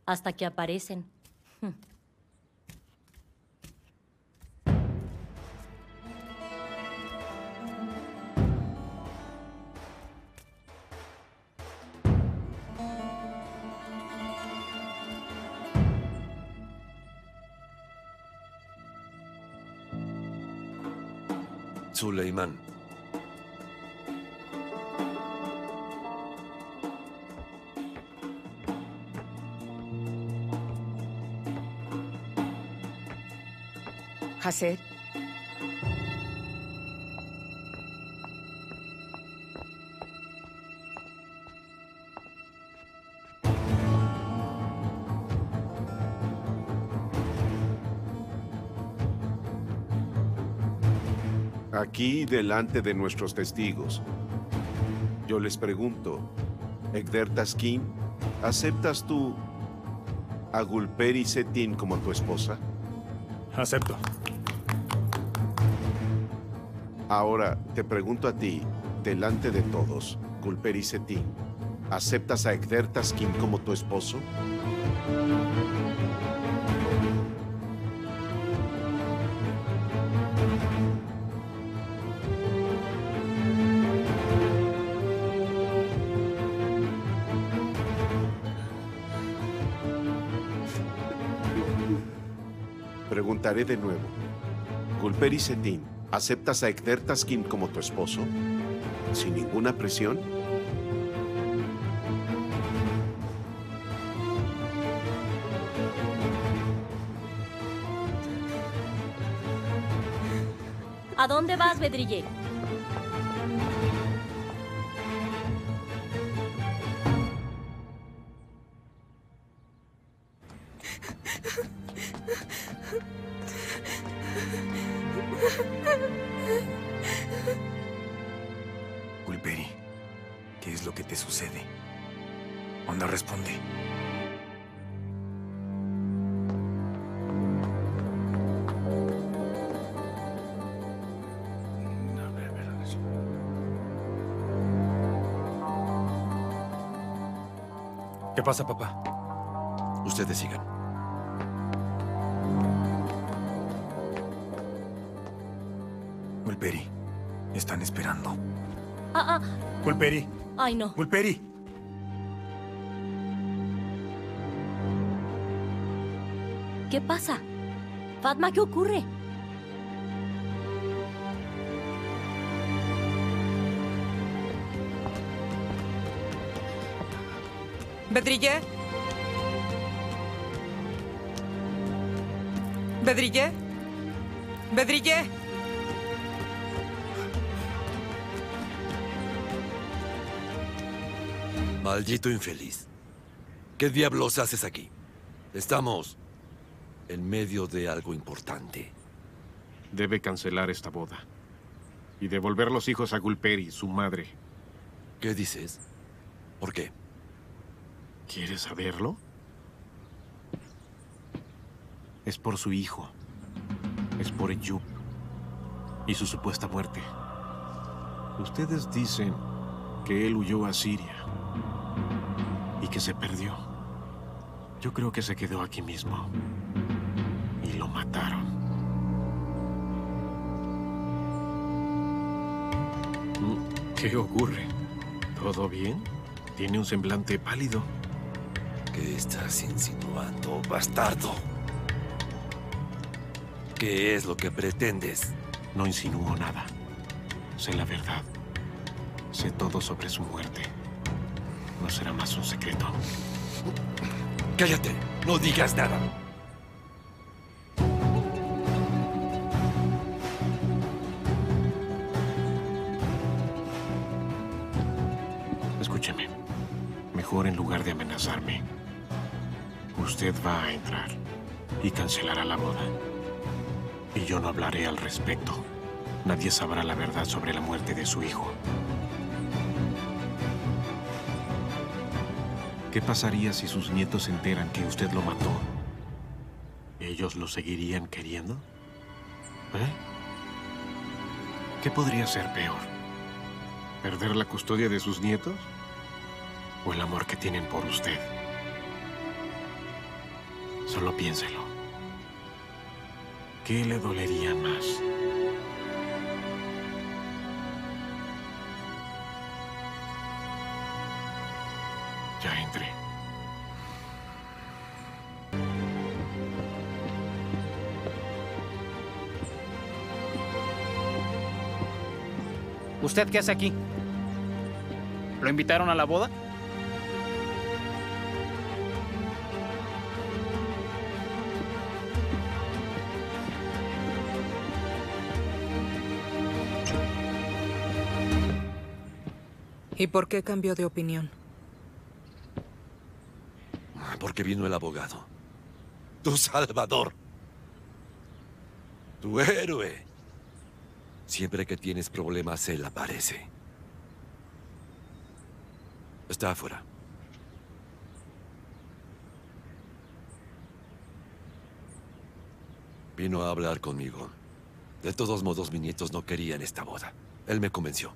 hasta que aparecen. Suleimán. Hacer. Aquí, delante de nuestros testigos, yo les pregunto, Egder Taskin, ¿aceptas tú a Gulperi Setin como tu esposa? Acepto. Ahora, te pregunto a ti, delante de todos, Gulperi Setin, ¿aceptas a Egder Taskin como tu esposo? Preguntaré de nuevo. Gulperi Setin, ¿aceptas a Egder Taskin como tu esposo? ¿Sin ninguna presión? ¿A dónde vas, Bedrille? Gulperi, ¿qué es lo que te sucede? Onda, responde. ¿Qué pasa, papá? Ustedes sigan. Gulperi, están esperando. Ah, Gulperi, ay, no. Gulperi. ¿Qué pasa? Fatma, ¿qué ocurre? ¿Bedrille? ¿Bedrille? ¿Bedrille? Maldito infeliz. ¿Qué diablos haces aquí? Estamos en medio de algo importante. Debe cancelar esta boda y devolver los hijos a Gulperi, su madre. ¿Qué dices? ¿Por qué? ¿Quieres saberlo? Es por su hijo. Es por Eyüp y su supuesta muerte. Ustedes dicen que él huyó a Siria y que se perdió. Yo creo que se quedó aquí mismo y lo mataron. ¿Qué ocurre? ¿Todo bien? Tiene un semblante pálido. ¿Qué estás insinuando, bastardo? ¿Qué es lo que pretendes? No insinúo nada. Sé la verdad. Sé todo sobre su muerte. No será más un secreto. ¡Cállate! ¡No digas nada! Escúcheme. Mejor en lugar de amenazarme, usted va a entrar y cancelará la boda. Y yo no hablaré al respecto. Nadie sabrá la verdad sobre la muerte de su hijo. ¿Qué pasaría si sus nietos se enteran que usted lo mató? ¿Ellos lo seguirían queriendo? ¿Eh? ¿Qué podría ser peor? ¿Perder la custodia de sus nietos? ¿O el amor que tienen por usted? Solo piénselo. ¿Qué le dolería más? Ya entré. ¿Usted qué hace aquí? ¿Lo invitaron a la boda? ¿Y por qué cambió de opinión? Porque vino el abogado. Tu salvador. Tu héroe. Siempre que tienes problemas, él aparece. Está afuera. Vino a hablar conmigo. De todos modos, mis nietos no querían esta boda. Él me convenció.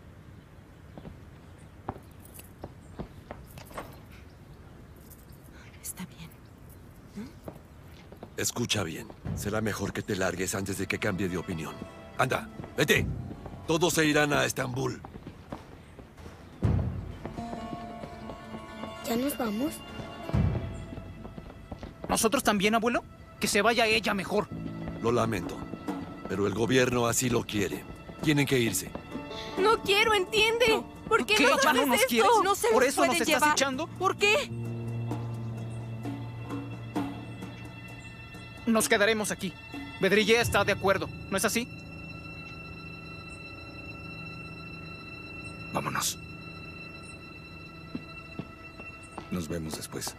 Está bien. Escucha bien. Será mejor que te largues antes de que cambie de opinión. Anda, vete. Todos se irán a Estambul. ¿Ya nos vamos? ¿Nosotros también, abuelo? Que se vaya ella mejor. Lo lamento, pero el gobierno así lo quiere. Tienen que irse. No quiero, ¿entiende? No. ¿Por qué ¿Qué? no ¿Ya no haces nos esto? quieres? No se ¿Por los eso nos pueden estás llevar. echando? ¿Por qué? Nos quedaremos aquí. Bedrillé está de acuerdo, ¿no es así? Vámonos. Nos vemos después.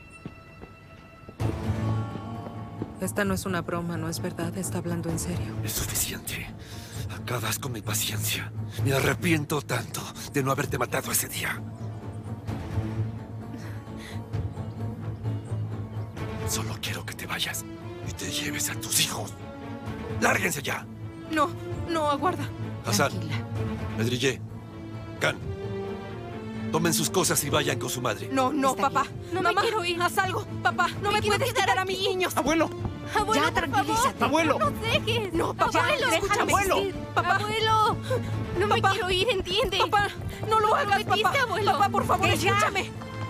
Esta no es una broma, ¿no es verdad? Está hablando en serio. Es suficiente. Acabas con mi paciencia. Me arrepiento tanto de no haberte matado ese día. Solo quiero que te vayas y te lleves a tus hijos. ¡Lárguense ya! No, no, aguarda. Hassan, Tranquila. Bedrillé, Khan, tomen sus cosas y vayan con su madre. No, no, Está papá. bien. No me Mamá, quiero ir. haz algo. Papá, no me quiero puedes quedar quitar a mis niños. ¡Abuelo! Abuelo, Ya, por tranquilízate. favor. ¡Abuelo! ¡No nos dejes! No, papá, Abuelo, escúchame. ¡Abuelo! Papá. Abuelo, no me Papá. quiero ir, ¿entiende? Papá, no lo Lo hagas, prometiste, papá. abuelo. Papá, por favor, Que ya. escúchame.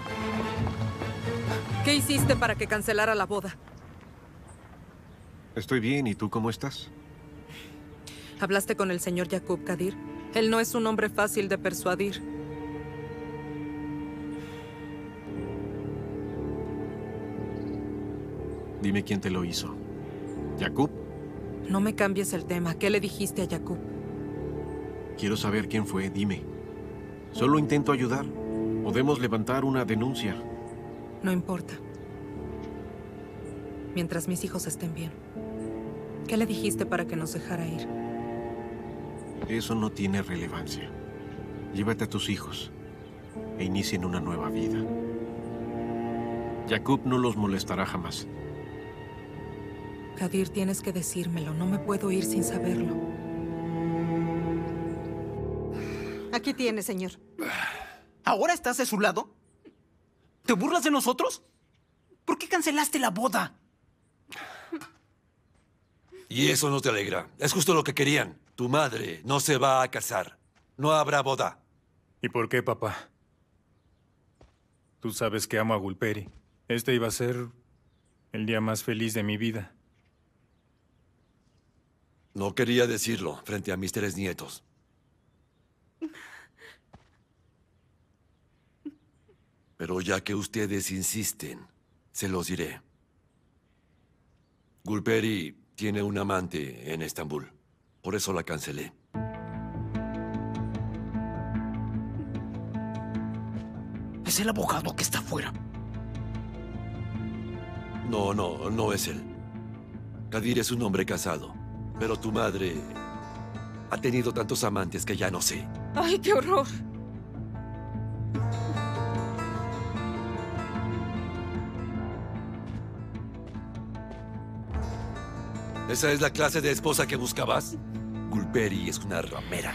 ¿Qué hiciste para que cancelara la boda? Estoy bien, ¿y tú cómo estás? ¿Hablaste con el señor Yaqub Kadir? Él no es un hombre fácil de persuadir. Dime quién te lo hizo. ¿Yaqub? No me cambies el tema. ¿Qué le dijiste a Yaqub? Quiero saber quién fue, dime. Solo intento ayudar. Podemos levantar una denuncia. No importa. Mientras mis hijos estén bien. ¿Qué le dijiste para que nos dejara ir? Eso no tiene relevancia. Llévate a tus hijos e inicien una nueva vida. Yaqub no los molestará jamás. Kadir, tienes que decírmelo. No me puedo ir sin saberlo. Aquí tiene, señor. ¿Ahora estás de su lado? ¿Te burlas de nosotros? ¿Por qué cancelaste la boda? Y eso no te alegra. Es justo lo que querían. Tu madre no se va a casar. No habrá boda. ¿Y por qué, papá? Tú sabes que amo a Gulperi. Este iba a ser el día más feliz de mi vida. No quería decirlo frente a mis 3 nietos. Pero ya que ustedes insisten, se los diré. Gulperi tiene un amante en Estambul. Por eso la cancelé. Es el abogado que está afuera. No es él. Kadir es un hombre casado. Pero tu madre ha tenido tantos amantes que ya no sé. ¡Ay, qué horror! ¿Esa es la clase de esposa que buscabas? Gulperi es una ramera.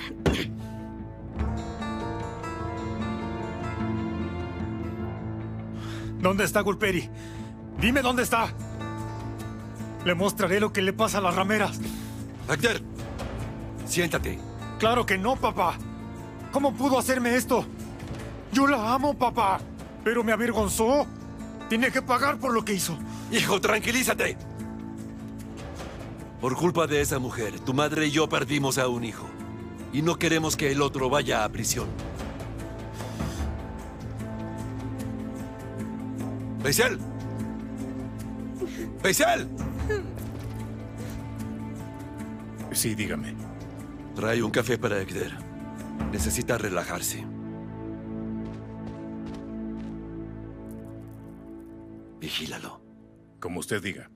¿Dónde está Gulperi? Dime dónde está. Le mostraré lo que le pasa a las rameras. Egder, siéntate. ¡Claro que no, papá! ¿Cómo pudo hacerme esto? Yo la amo, papá, pero me avergonzó. Tiene que pagar por lo que hizo. Hijo, tranquilízate. Por culpa de esa mujer, tu madre y yo perdimos a un hijo. Y no queremos que el otro vaya a prisión. ¡Faisal! ¡Faisal! Sí, dígame. Trae un café para Egder. Necesita relajarse. Vigílalo. Como usted diga.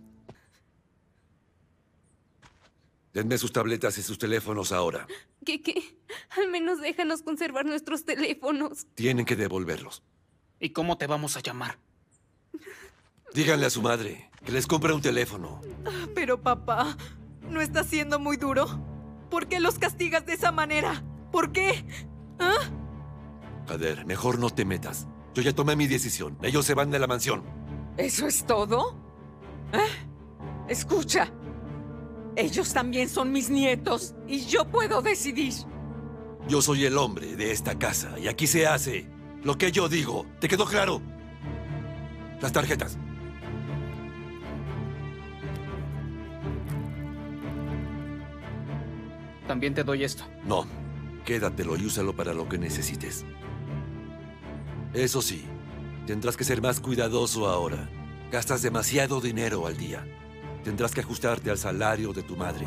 Denme sus tabletas y sus teléfonos ahora. ¿Qué? Al menos déjanos conservar nuestros teléfonos. Tienen que devolverlos. ¿Y cómo te vamos a llamar? Díganle a su madre que les compre un teléfono. Pero papá, ¿no está siendo muy duro? ¿Por qué los castigas de esa manera? ¿Por qué? ¿Ah? Kader, mejor no te metas. Yo ya tomé mi decisión. Ellos se van de la mansión. ¿Eso es todo? ¿Eh? Escucha. Ellos también son mis nietos y yo puedo decidir. Yo soy el hombre de esta casa y aquí se hace lo que yo digo. ¿Te quedó claro? Las tarjetas. También te doy esto. No. Quédatelo y úsalo para lo que necesites. Eso sí, tendrás que ser más cuidadoso ahora. Gastas demasiado dinero al día. Tendrás que ajustarte al salario de tu madre.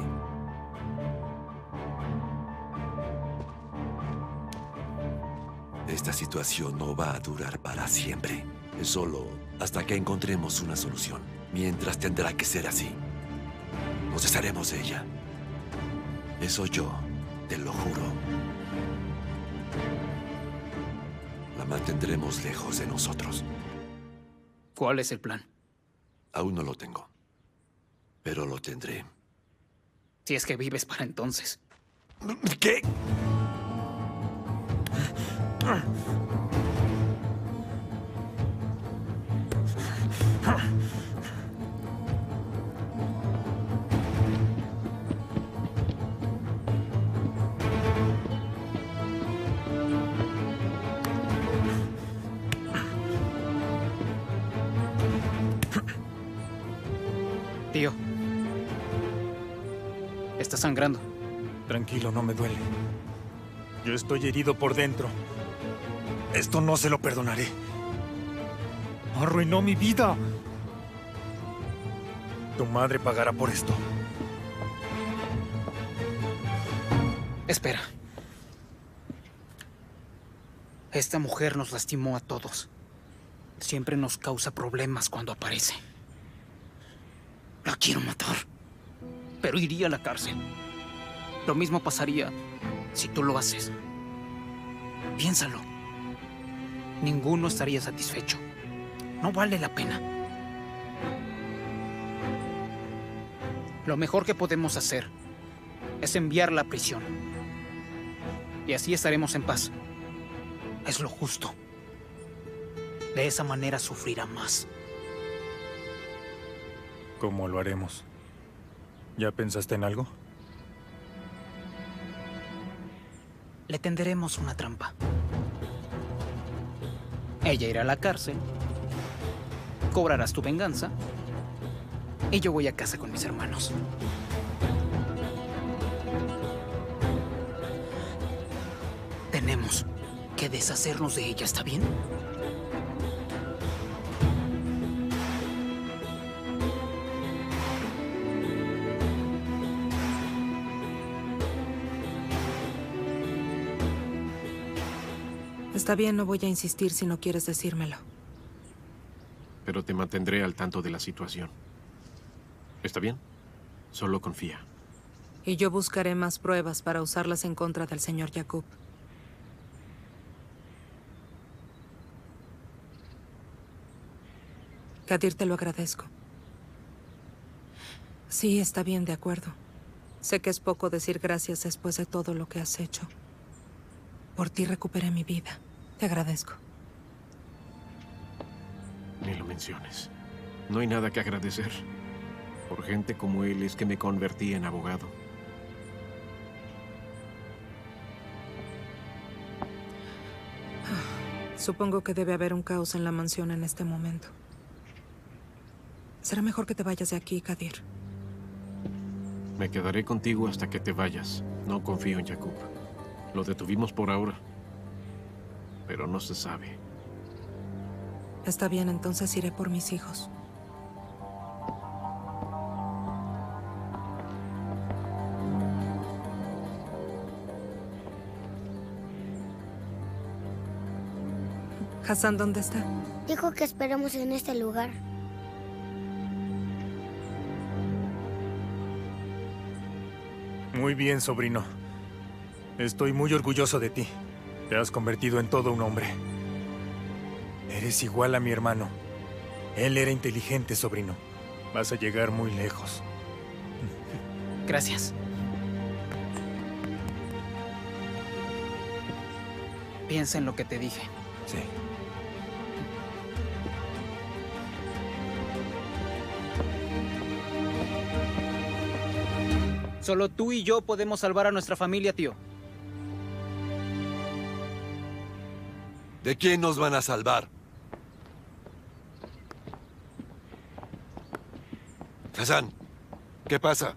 Esta situación no va a durar para siempre. Es solo hasta que encontremos una solución. Mientras tendrá que ser así. Nos desharemos de ella. Eso yo te lo juro. La mantendremos lejos de nosotros. ¿Cuál es el plan? Aún no lo tengo. Pero lo tendré. Si es que vives para entonces. ¿Qué? Tío. Está sangrando. Tranquilo, no me duele. Yo estoy herido por dentro. Esto no se lo perdonaré. Arruinó mi vida. Tu madre pagará por esto. Espera. Esta mujer nos lastimó a todos. Siempre nos causa problemas cuando aparece. La quiero matar, pero iría a la cárcel. Lo mismo pasaría si tú lo haces. Piénsalo. Ninguno estaría satisfecho. No vale la pena. Lo mejor que podemos hacer es enviarla a prisión. Y así estaremos en paz. Es lo justo. De esa manera sufrirá más. ¿Cómo lo haremos? ¿Ya pensaste en algo? Le tenderemos una trampa. Ella irá a la cárcel, cobrarás tu venganza, y yo voy a casa con mis hermanos. Tenemos que deshacernos de ella, ¿está bien? Está bien, no voy a insistir si no quieres decírmelo. Pero te mantendré al tanto de la situación. ¿Está bien? Solo confía. Y yo buscaré más pruebas para usarlas en contra del señor Jacob. Kadir, te lo agradezco. Sí, está bien, de acuerdo. Sé que es poco decir gracias después de todo lo que has hecho. Por ti recuperé mi vida. Te agradezco. Ni lo menciones. No hay nada que agradecer. Por gente como él es que me convertí en abogado. Supongo que debe haber un caos en la mansión en este momento. Será mejor que te vayas de aquí, Kadir. Me quedaré contigo hasta que te vayas. No confío en Jakub. Lo detuvimos por ahora. Pero no se sabe. Está bien, entonces iré por mis hijos. Hassan, ¿dónde está? Dijo que esperemos en este lugar. Muy bien, sobrino. Estoy muy orgulloso de ti. Te has convertido en todo un hombre. Eres igual a mi hermano. Él era inteligente, sobrino. Vas a llegar muy lejos. Gracias. Piensa en lo que te dije. Sí. Solo tú y yo podemos salvar a nuestra familia, tío. ¿De quién nos van a salvar? Hassan, ¿qué pasa?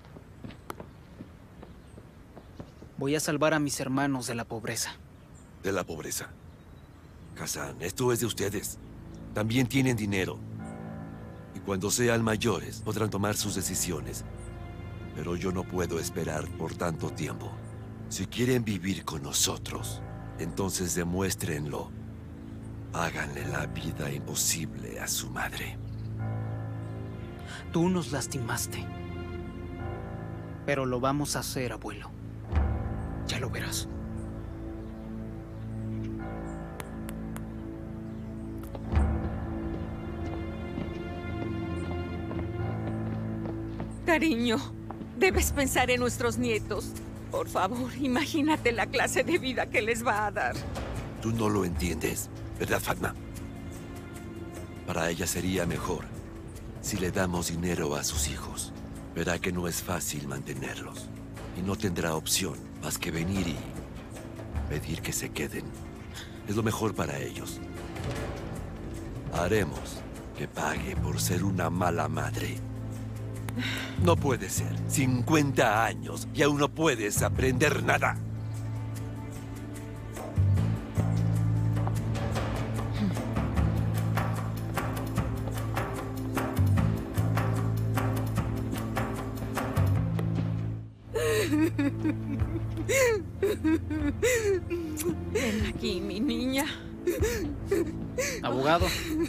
Voy a salvar a mis hermanos de la pobreza. De la pobreza. Hassan, esto es de ustedes. También tienen dinero. Y cuando sean mayores, podrán tomar sus decisiones. Pero yo no puedo esperar por tanto tiempo. Si quieren vivir con nosotros, entonces demuéstrenlo. Háganle la vida imposible a su madre. Tú nos lastimaste. Pero lo vamos a hacer, abuelo. Ya lo verás. Cariño, debes pensar en nuestros nietos. Por favor, imagínate la clase de vida que les va a dar. Tú no lo entiendes, ¿verdad, Fatma? Para ella sería mejor si le damos dinero a sus hijos. Verá que no es fácil mantenerlos. Y no tendrá opción más que venir y pedir que se queden. Es lo mejor para ellos. Haremos que pague por ser una mala madre. No puede ser. 50 años y aún no puedes aprender nada. Ven aquí, mi niña. Abogado.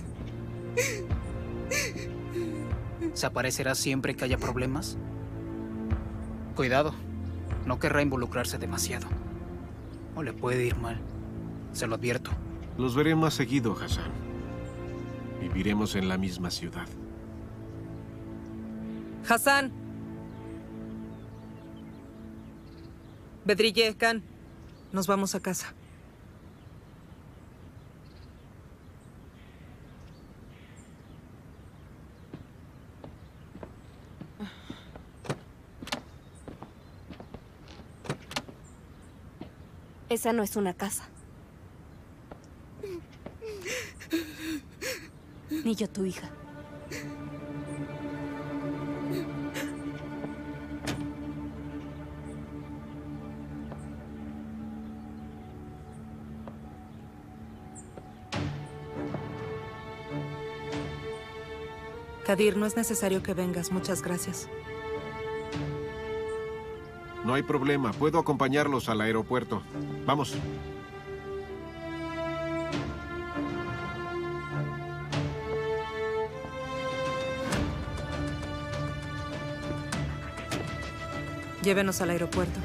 ¿Se aparecerá siempre que haya problemas? Cuidado. No querrá involucrarse demasiado. O le puede ir mal. Se lo advierto. Los veré más seguido, Hassan. Viviremos en la misma ciudad. Hassan. Bedrille, Khan. Nos vamos a casa. Esa no es una casa. Ni yo, tu hija. Kadir, no es necesario que vengas. Muchas gracias. No hay problema. Puedo acompañarlos al aeropuerto. Vamos. Llévenos al aeropuerto.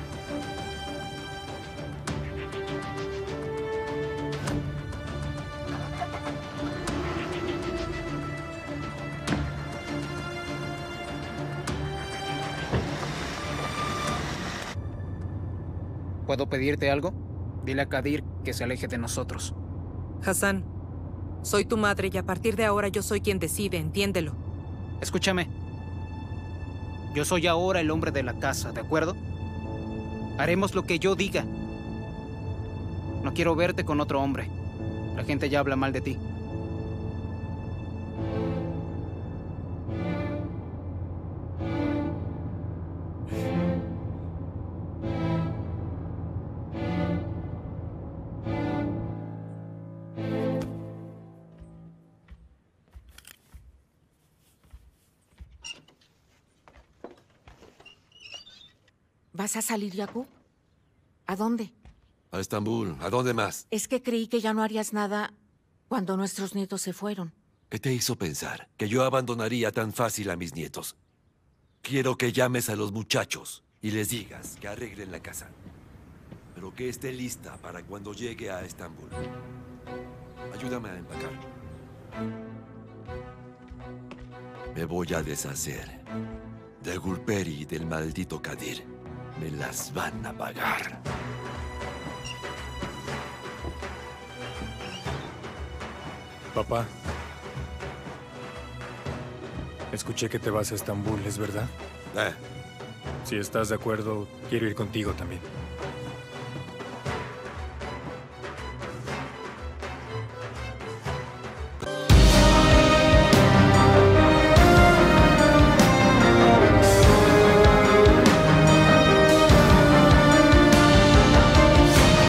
¿Puedo pedirte algo? Dile a Kadir que se aleje de nosotros. Hassan, soy tu madre y a partir de ahora yo soy quien decide, entiéndelo. Escúchame. Yo soy ahora el hombre de la casa, ¿de acuerdo? Haremos lo que yo diga. No quiero verte con otro hombre. La gente ya habla mal de ti. ¿Vas a salir, Yacoub? ¿A dónde? A Estambul. ¿A dónde más? Es que creí que ya no harías nada cuando nuestros nietos se fueron. ¿Qué te hizo pensar que yo abandonaría tan fácil a mis nietos? Quiero que llames a los muchachos y les digas que arreglen la casa, pero que esté lista para cuando llegue a Estambul. Ayúdame a empacar. Me voy a deshacer de Gulperi y del maldito Kadir. Me las van a pagar. Papá. Escuché que te vas a Estambul, ¿es verdad? Si estás de acuerdo, quiero ir contigo también.